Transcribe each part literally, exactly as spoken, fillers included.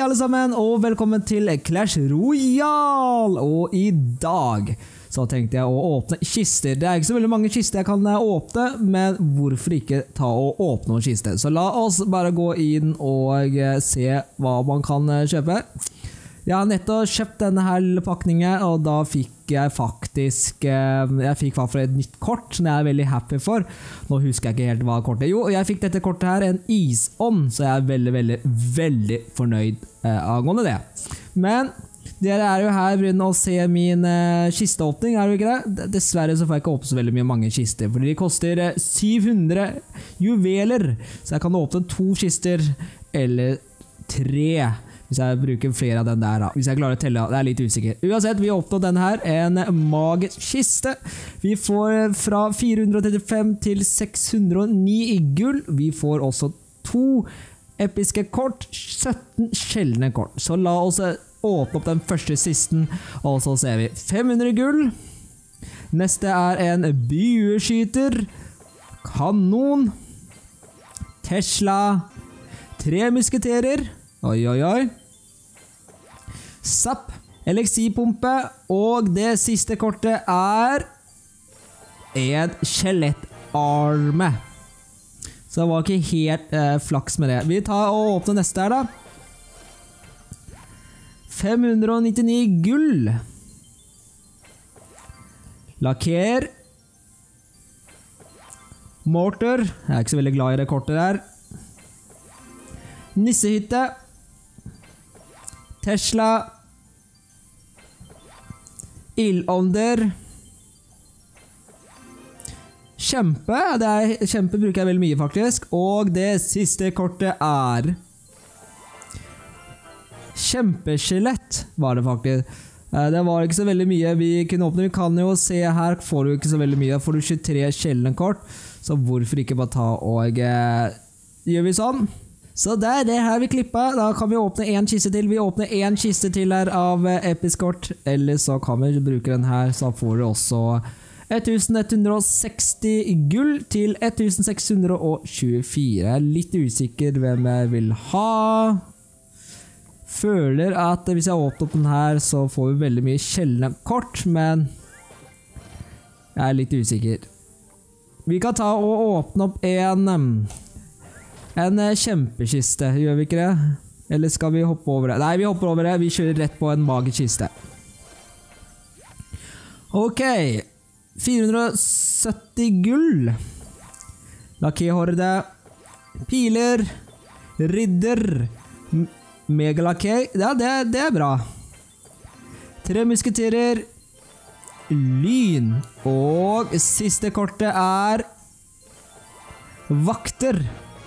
alle sammen, og velkommen til Clash Royale! Og i dag så tenkte jeg å åpne kister. Det er ikke så veldig mange kister jeg kan åpne, men hvorfor ikke ta og åpne noen kister? Så la oss bare gå inn og se hva man kan kjøpe. Jeg har nettopp kjøpt denne her lille pakningen, og da fikk jeg faktisk jeg fikk hva for et nytt kort som jeg er veldig happy for. Nå husker jeg ikke helt hva kortet er. Jo, jeg fikk dette kortet her, en isånd, så jeg er veldig, veldig, veldig fornøyd eh, angående det. Men dere er jo her for å se min eh, kisteåpning, er det ikke det? Dessverre så får jeg ikke åpne så veldig mye mange kister, fordi de koster eh, syv hundre juveler, så jeg kan åpne to kister eller tre. Hvis jeg bruker flere av den der da. Hvis jeg klarer å telle, det er litt usikker. Uansett, vi åpner denne her, en magisk kiste. Vi får fra fire hundre trettifem til seks hundre og ni i gull. Vi får også to episke kort, sytten sjeldne kort. Så la oss åpne opp den første kisten, og så ser vi fem hundre gull. Neste er en bueskyter, kanon, Tesla, tre musketerer, oi oi oi, Zapp, eliksirpumpe, og det siste kortet er en skjelettarme. Så det var ikke helt eh, flaks med det. Vi tar og åpner neste her da. fem hundre nittini gull. Lakker. Mortar. Jeg er ikke så veldig glad i det kortet der. Nissehytte. Tesla. Ildånder. Kjempe. Det er, kjempe bruker jeg veldig mye faktisk. Og det siste kortet er kjempeskjelett var det faktisk. Det var ikke så veldig mye vi kunne åpne. Vi kan jo se her, får du ikke så veldig mye. Da får du tjuetre sjeldne kort. Så hvorfor ikke bare ta og eh, gjør vi sånn? Så det er det her vi klippet. Da kan vi åpne en kiste til. Vi åpner en kiste til her av episk kort. Eller så kan vi bruke den her, så får du også elleve hundre seksti gull til elleve seks hundre tjuefire. Jeg er litt usikker hvem jeg vil ha. Føler at hvis jeg åpner opp den her, så får vi veldig mye sjeldne kort, men jeg er litt usikker. Vi kan ta og åpne opp en En kjempekiste, gjør vi ikke det? Eller skal vi hoppe over det? Nei, vi hopper over det. Vi kjører rett på en magisk kiste. Ok. fire hundre sytti gull. Lakkehorde. Piler. Ridder. Megalakke. Ja, det, det er bra. Tre musketerer. Lyn. Og siste kortet er vakter.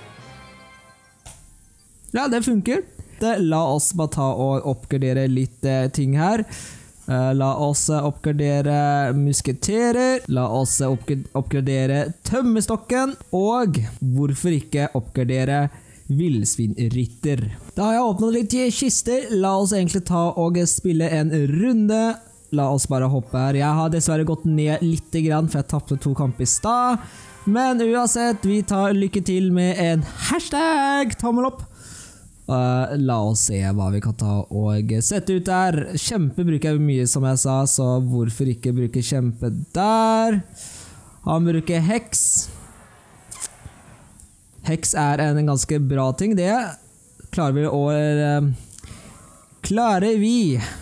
Ja, det funker. La oss bare ta og oppgradere litt eh, ting her. Uh, la oss oppgradere musketerer. La oss oppgradere tømmestokken. Og hvorfor ikke oppgradere villsvinrytter? Da har jeg åpnet litt kister. La oss egentlig ta og spille en runde. La oss bare hoppe her. Jeg har dessverre gått ned litt grann, for jeg tappte to kamper i stad. Men uansett, vi tar lykke til med en hashtag tommel opp. Uh, la oss se hva vi kan ta og sette ut der. Kjempe bruker jeg mye, som jeg sa, så hvorfor ikke bruke kjempe der? Han bruker heks. Heks er en ganske bra ting, det klarer vi å uh, klarer vi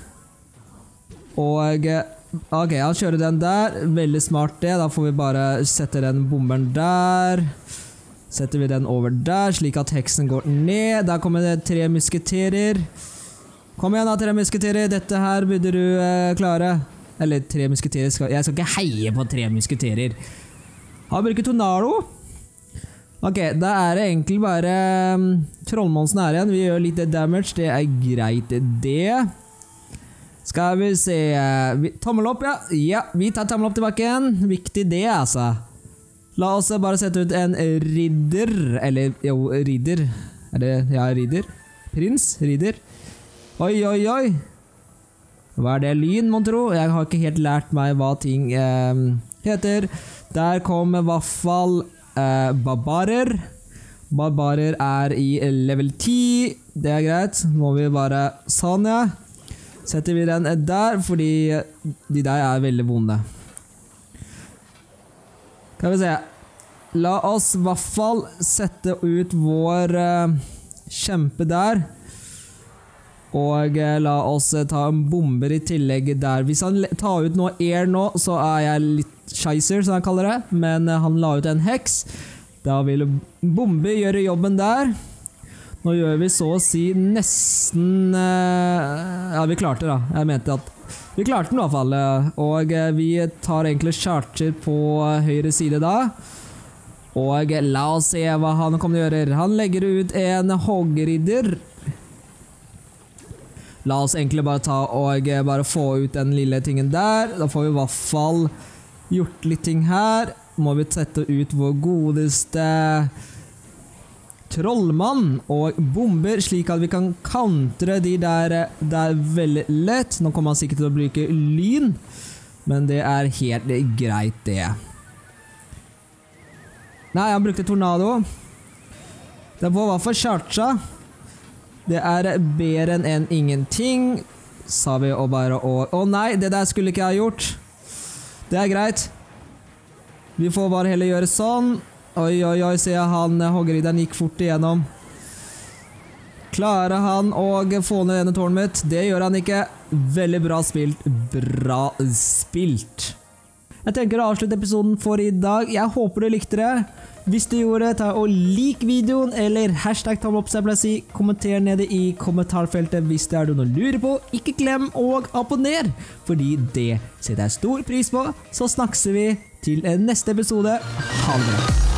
og ok, han kjører den der, veldig smart det. Da får vi bare sette den bomberen der. Setter vi den over der, slik at heksen går ned. Der kommer det tre musketerer. Kom igjen da, tre musketerer. Dette her burde du uh, klare. Eller tre musketerer. Skal, jeg skal ikke heie på tre musketerer. Han bruker tornado. Ok, da er det egentlig bare um, trollmonsen her igjen. Vi gjør litt damage, det er greit det. Skal vi se. Vi, tommel opp, ja. Ja, vi tar tommel opp tilbake igjen. Viktig det, altså. La oss bare sette ut en ridder, eller jo, ridder, er det, ja, ridder, prins, ridder, oi, oi, oi, hva er det, lyn, mon tro? Jeg har ikke helt lært meg hva ting eh, heter. Der kom i hvert fall eh, barbarer, Barbarer er i level ti. Det er greit. Må vi bare sånn, ja. Setter vi den der, fordi de der er veldig vonde. Kan vi se. La oss i hvert fall sette ut vår uh, kjempe der. Og uh, la oss uh, ta en bomber i tillegg der. Hvis han tar ut noe air nå, så er jeg litt scheiser, som jeg kaller det. Men uh, han la ut en heks. Da vil bombe gjøre jobben der. Nå gjør vi så å si nesten... Uh, ja, vi klarte det da. Jeg mente at vi klarte den i hvert fall. Og uh, vi tar egentlig charger på uh, høyre side da. Og uh, la oss se hva han kommer til å gjøre. Han legger ut en hoggeridder. La oss egentlig bare ta og uh, bare få ut den lille tingen der. Da får vi i hvert fall gjort litt ting her. Må vi sette ut vår godeste trollmann og bomber, slik at vi kan kantre de der, der veldig lett. Nå kommer han sikkert til å bruke lyn, men det er helt greit det. Nei, han brukte tornado. Det var i hvert fall charcha. Det er bedre enn ingenting, sa vi og bare å... Å nei, det der skulle ikke jeg ha gjort. Det er greit. Vi får bare heller gjøre sånn. Oi, oi, oi, ser jeg han hoggeridderen gikk fort igjennom. Klarer han å få ned denne tårnet mitt? Det gjør han ikke. Veldig bra spilt. Bra spilt. Jeg tenker å avslutte episoden for i dag. Jeg håper du likte det. Hvis du gjorde det, ta og lik videoen, eller hashtag tommel opp, så jeg pleier å si. Kommenter nede i kommentarfeltet hvis det er noe du lurer på. Ikke glem å abonnere, fordi det setter jeg stor pris på. Så snakkes vi til neste episode. Ha det bra.